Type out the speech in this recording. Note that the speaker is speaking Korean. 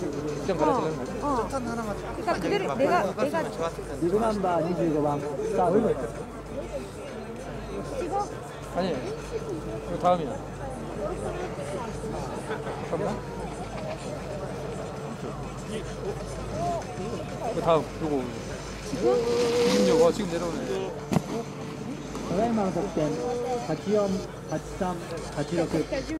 시점 가르치는 거지. 그러니까 그대로 내가 리그넘버 25번 스타트. 찍어? 아니, 그 다음이야. 잠깐만. 그 다음, 요거. 지금 지금 내려오네. 사회망 속된 가치염, 가치삼, 가치력